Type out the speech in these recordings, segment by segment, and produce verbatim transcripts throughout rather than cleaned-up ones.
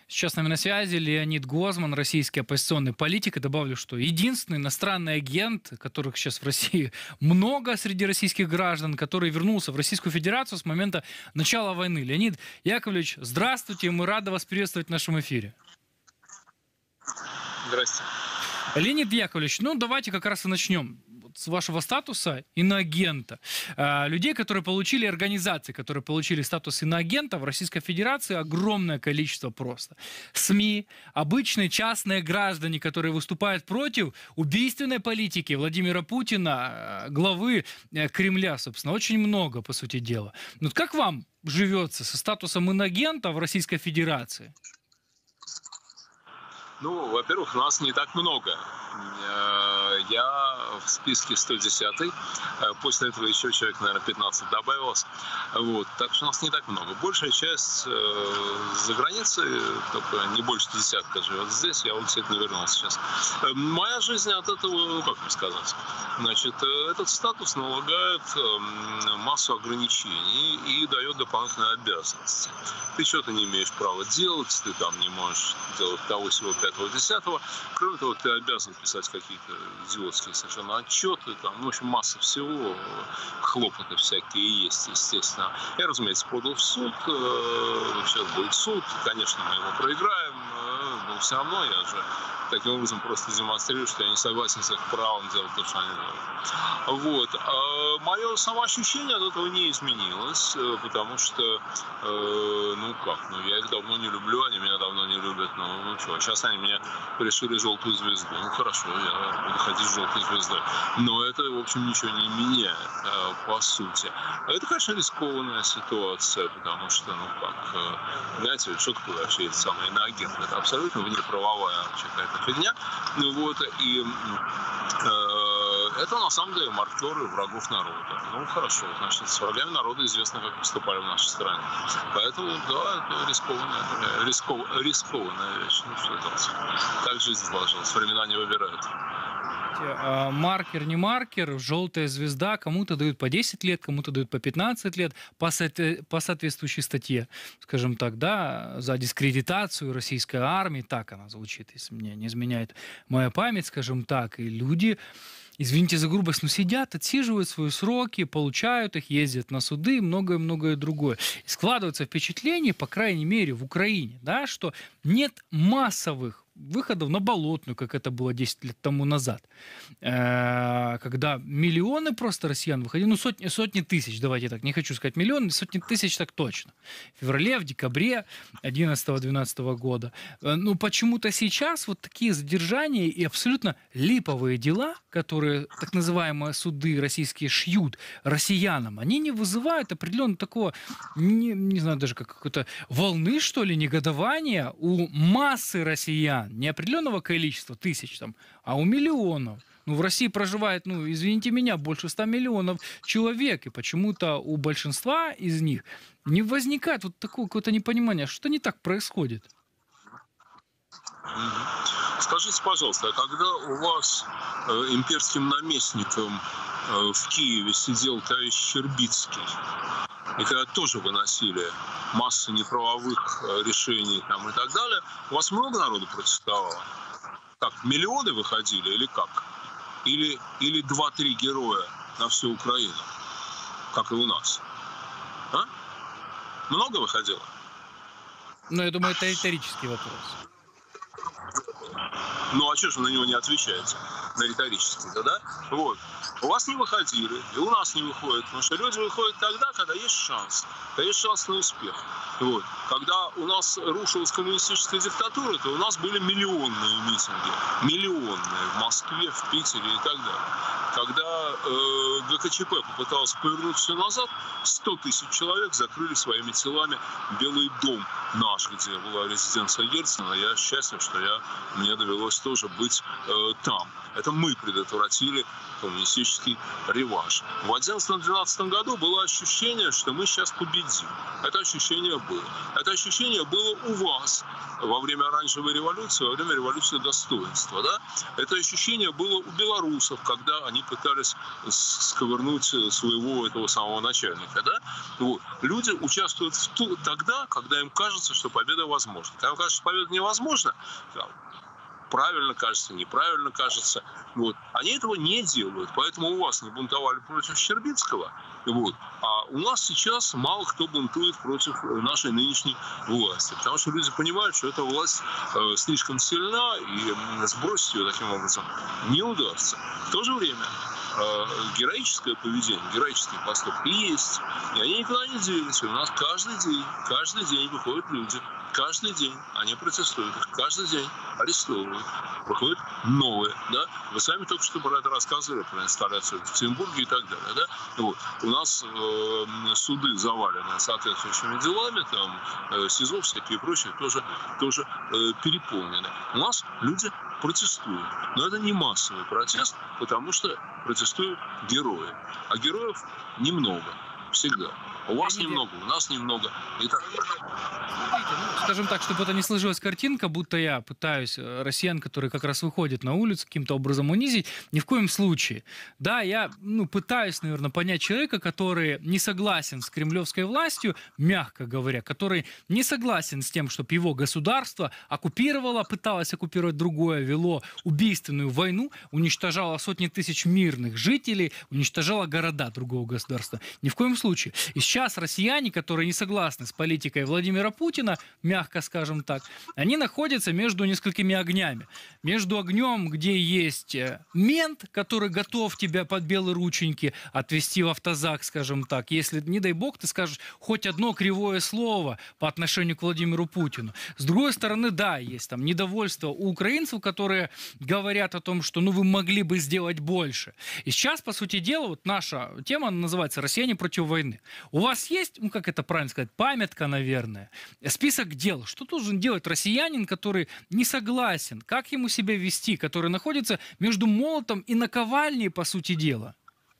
Сейчас с нами на связи Леонид Гозман, российский оппозиционный политик. И добавлю, что единственный иностранный агент, которых сейчас в России много среди российских граждан, который вернулся в Российскую Федерацию с момента начала войны. Леонид Яковлевич, здравствуйте, мы рады вас приветствовать в нашем эфире. Здравствуйте. Леонид Яковлевич, ну давайте как раз и начнем с вашего статуса иноагента. Людей, которые получили, организации, которые получили статус иноагента в Российской Федерации, огромное количество просто. СМИ, обычные частные граждане, которые выступают против убийственной политики Владимира Путина, главы Кремля, собственно, очень много, по сути дела. Ну, как вам живется со статусом иноагента в Российской Федерации? Ну, во-первых, нас не так много. Я в списке сто десятый. После этого еще человек, наверное, пятнадцать добавилось. Вот. Так что нас не так много. Большая часть за границей, только не больше десятка живет здесь. Я вот действительно вернулся сейчас. Моя жизнь от этого, ну, как вам сказать, значит, этот статус налагает массу ограничений и дает дополнительные обязанности. Ты что-то не имеешь права делать, ты там не можешь делать того, всего пятого, десятого. Кроме того, ты обязан писать какие-то идиотские совершенно отчеты, там, ну, в общем, масса всего, хлопоты всякие есть, естественно. Я, разумеется, подал в суд, сейчас будет суд, конечно, мы его проиграем, но все равно я же таким образом просто демонстрирую, что я не согласен с их правом делать то, что они делают. Вот. А мое самоощущение от этого не изменилось, потому что, ну как, ну я их давно не люблю, они меня давно не любят, ну, ну что, сейчас они меня пришили желтую звезду. Ну хорошо, я буду ходить с желтой звездой. Но это, в общем, ничего не меняет, по сути. Это, конечно, рискованная ситуация, потому что, ну как, знаете, что такое вообще это самое иноагент? Это абсолютно внеправовая какая-то фигня. Ну вот, и э, это на самом деле маркеры врагов народа. Ну хорошо, значит, с врагами народа известно, как поступали в нашей стране. Поэтому, да, это рискованная, рисков, рискованная вещь. Ну что делать? Так жизнь сложилась, времена не выбирают. Маркер, не маркер, желтая звезда, кому-то дают по десять лет, кому-то дают по пятнадцать лет по, со- по соответствующей статье, скажем так, да, за дискредитацию российской армии, так она звучит, если мне не изменяет моя память, скажем так, и люди, извините за грубость, но сидят, отсиживают свои сроки, получают их, ездят на суды и многое-многое другое. И складывается впечатление, по крайней мере, в Украине, да, что нет массовых выходов на Болотную, как это было десять лет тому назад, когда миллионы просто россиян выходили, ну сотни, сотни тысяч, давайте так, не хочу сказать миллионы, сотни тысяч так точно, в феврале, в декабре одиннадцатого-двенадцатого года. Ну почему-то сейчас вот такие задержания и абсолютно липовые дела, которые так называемые суды российские шьют россиянам, они не вызывают определенно такого, не, не знаю, даже как какой-то волны, что ли, негодования у массы россиян, не определенного количества тысяч, там, а у миллионов. Ну, в России проживает, ну, извините меня, больше ста миллионов человек, и почему-то у большинства из них не возникает вот такого какого-то непонимания, что не так происходит. Скажите, пожалуйста, а когда у вас э, имперским наместником э, в Киеве сидел товарищ Щербицкий, и когда тоже выносили массу неправовых решений там, и так далее, у вас много народу протестовало? Как, миллионы выходили или как? Или, или два-три героя на всю Украину, как и у нас? А? Много выходило? Ну, я думаю, это риторический вопрос. Ну, а что же вы на него не отвечаете? На риторический-то, да? Вот. У вас не выходили, и у нас не выходит. Потому что люди выходят тогда, когда есть шанс. Когда есть шанс на успех. Вот. Когда у нас рушилась коммунистическая диктатура, то у нас были миллионные митинги. Миллионные в Москве, в Питере и так далее. Когда э, ГКЧП попыталась повернуть все назад, сто тысяч человек закрыли своими телами Белый дом наш, где была резиденция Ельцина. Я счастлив, что я, мне довелось тоже быть э, там. Это мы предотвратили коммунистический реванш. В одиннадцатом-двенадцатом году было ощущение, что мы сейчас победим. Это ощущение было. Это ощущение было у вас во время оранжевой революции, во время революции достоинства. Да? Это ощущение было у белорусов, когда они пытались сковырнуть своего этого самого начальника. Да? Вот. Люди участвуют в ту, тогда, когда им кажется, что победа возможна. Когда им кажется, что победа невозможна, правильно кажется, неправильно кажется. Вот. Они этого не делают. Поэтому у вас не бунтовали против Щербицкого. Вот. А у нас сейчас мало кто бунтует против нашей нынешней власти. Потому что люди понимают, что эта власть э, слишком сильна, и сбросить ее таким образом не удастся. В то же время э, героическое поведение, героические поступки есть. И они никуда не делись. У нас каждый день, каждый день выходят люди. Каждый день они протестуют, каждый день арестовывают, выходят новые, да. Вы сами только что про это рассказывали, про инсталляцию в Петербурге и так далее, да. Вот. У нас э, суды завалены соответствующими делами, там э, СИЗО всякие и прочее тоже, тоже э, переполнены. У нас люди протестуют, но это не массовый протест, потому что протестуют герои, а героев немного, всегда. У вас немного, у нас немного. И так далее. Смотрите, ну, скажем так, чтобы это не сложилась картинка, будто я пытаюсь россиян, которые как раз выходят на улицу, каким-то образом унизить. Ни в коем случае. Да, я ну, пытаюсь, наверное, понять человека, который не согласен с кремлевской властью, мягко говоря, который не согласен с тем, чтобы его государство оккупировало, пыталось оккупировать другое, вело убийственную войну, уничтожало сотни тысяч мирных жителей, уничтожало города другого государства. Ни в коем случае. И сейчас россияне, которые не согласны с политикой Владимира Путина, мягко скажем так, они находятся между несколькими огнями. Между огнем, где есть мент, который готов тебя под белые рученьки отвезти в автозак, скажем так, если, не дай бог, ты скажешь хоть одно кривое слово по отношению к Владимиру Путину. С другой стороны, да, есть там недовольство у украинцев, которые говорят о том, что ну вы могли бы сделать больше. И сейчас, по сути дела, вот наша тема называется «Россияне против войны». У вас есть, ну как это правильно сказать, памятка, наверное, список дел. Что должен делать россиянин, который не согласен? Как ему себя вести, который находится между молотом и наковальней, по сути дела?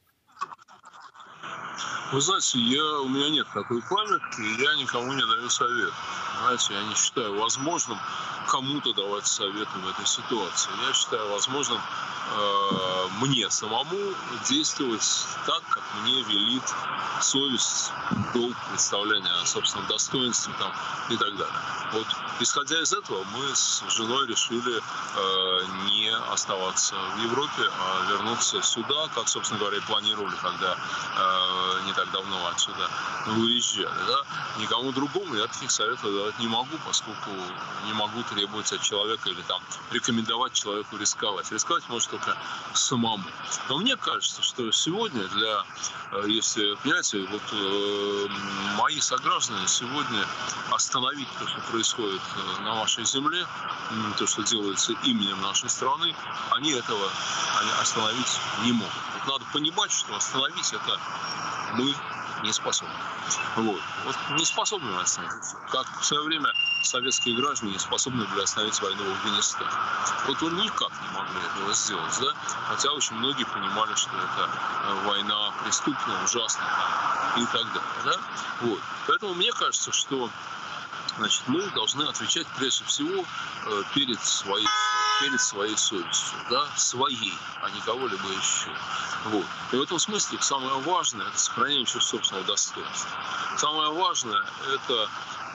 Вы знаете, я, у меня нет такой памятки, и я никому не даю совет. Знаете, я не считаю возможным кому-то давать советы в этой ситуации. Я считаю возможным э, мне самому действовать так, как мне велит совесть, долг, представление о собственном достоинстве там, и так далее. Вот, исходя из этого, мы с женой решили э, не оставаться в Европе, а вернуться сюда, как, собственно говоря, и планировали, когда э, не так давно отсюда выезжали. Да? Никому другому я таких советов давать не могу, поскольку не могу требовать от человека или там рекомендовать человеку рисковать. Рисковать может только самому. Но мне кажется, что сегодня для, если, понимаете, вот э, мои сограждане сегодня остановить то, что происходит на вашей земле, то, что делается именем нашей страны, они этого они остановить не могут. Вот надо понимать, что остановить это мы не способны. Вот. Вот не способны мы остановить. Как в свое время советские граждане не способны были остановить войну в Афганистане. Вот они никак не могли этого сделать, да? Хотя очень многие понимали, что это война преступная, ужасная и так далее, да? Вот. Поэтому мне кажется, что значит, мы должны отвечать прежде всего перед своей, перед своей совестью, да, своей, а не кого-либо еще. Вот. И в этом смысле самое важное – это сохранение чувства собственного достоинства. Самое важное – это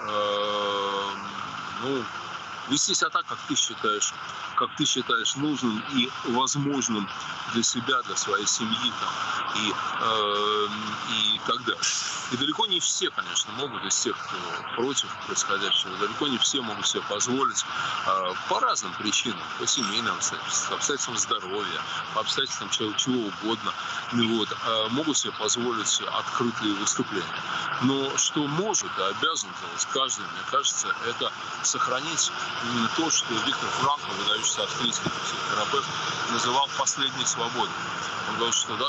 э, ну, вести себя так, как ты считаешь, как ты считаешь нужным и возможным для себя, для своей семьи там, и, э, и так далее. И далеко не все, конечно, могут из тех, кто против происходящего, далеко не все могут себе позволить э, по разным причинам, по семейным обстоятельствам, обстоятельствам здоровья, по обстоятельствам чего, чего угодно, вот, э, могут себе позволить открытые выступления. Но что может и обязан делать каждый, мне кажется, это сохранить то, что Виктор Франкл, выдающийся открытый психотерапевт, называл последней свободой. Он говорит, что даже в лагере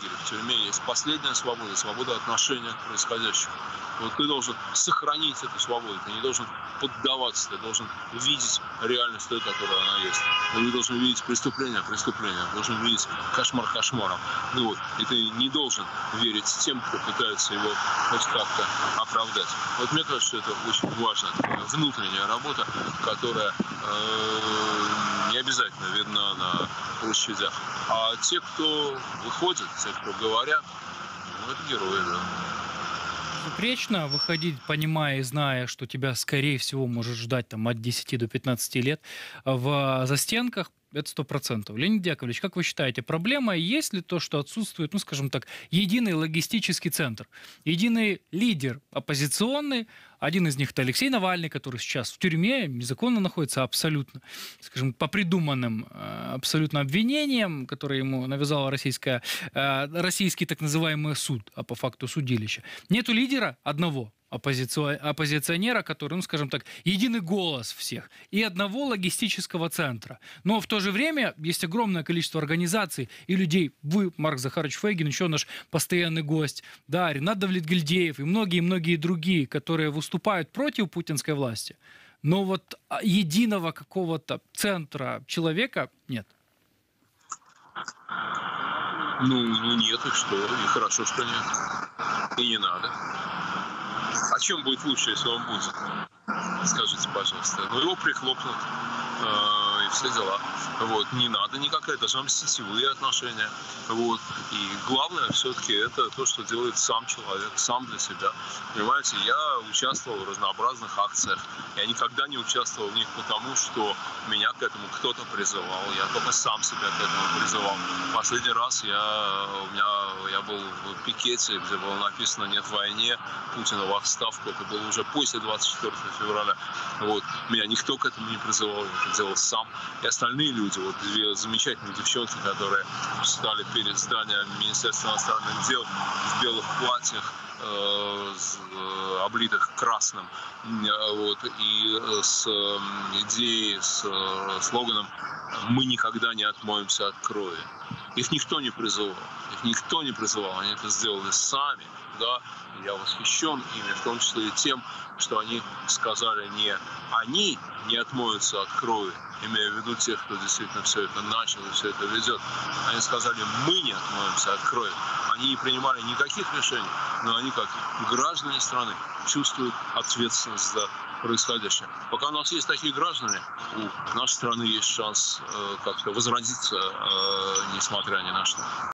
лагере, в тюрьме есть последняя свобода, свобода отношения к происходящему. Вот ты должен сохранить эту свободу, ты не должен поддаваться, ты должен видеть реальность той, которая она есть. Ты должен видеть преступление преступлением, должен видеть кошмар кошмаром. Ну вот, и ты не должен верить тем, кто пытается его хоть как-то оправдать. Вот мне кажется, что это очень важно, такая внутренняя работа, которая э, не обязательно видна на площадях. А те, кто выходит, те, кто говорят, ну, это герои, да. Безупречно выходить, понимая и зная, что тебя, скорее всего, может ждать там от десяти до пятнадцати лет в застенках, это сто процентов. Леонид Яковлевич, как вы считаете, проблема есть ли то, что отсутствует, ну, скажем так, единый логистический центр, единый лидер оппозиционный, один из них — это Алексей Навальный, который сейчас в тюрьме, незаконно находится абсолютно, скажем, по придуманным абсолютно обвинениям, которые ему навязала российская, российский так называемый суд, а по факту судилище. Нету лидера одного оппозиционера, который, ну, скажем так, единый голос всех, и одного логистического центра. Но в то же время есть огромное количество организаций и людей. Вы, Марк Захарович Фейгин, еще наш постоянный гость, да, Ренат Давлетгильдеев и многие-многие другие, которые выступают против путинской власти. Но вот единого какого-то центра человека нет. Ну, ну нет, и что? И хорошо, что нет. И не надо. А чем будет лучше, если он будет? Скажите, пожалуйста. Ну, его прихлопнут, э, и все дела. Вот. Не надо никакая, должны быть сетевые отношения. Вот. И главное все-таки это то, что делает сам человек, сам для себя. Понимаете, я участвовал в разнообразных акциях. Я никогда не участвовал в них потому, что меня к этому кто-то призывал. Я только сам себя к этому призывал. Последний раз я, у меня, я был в пикете, где было написано «Нет войне», Путина в отставку. Это было уже после двадцать четвёртого февраля. Вот. Меня никто к этому не призывал, я это делал сам. И остальные люди, вот две замечательные девчонки, которые встали перед зданием Министерства иностранных дел в белых платьях, э, э, облитых красным, э, вот, и с э, идеей, с э, слоганом «Мы никогда не отмоемся от крови». Их никто не призывал. Их никто не призывал. Они это сделали сами. Да? Я восхищен ими, в том числе и тем, что они сказали не «они не отмоются от крови», имея в виду тех, кто действительно все это начал и все это ведет. Они сказали «мы не отмоемся от крови». Они не принимали никаких решений, но они, как граждане страны, чувствуют ответственность за происходящее. Пока у нас есть такие граждане, у нашей страны есть шанс э, как-то возродиться, э, несмотря ни на что.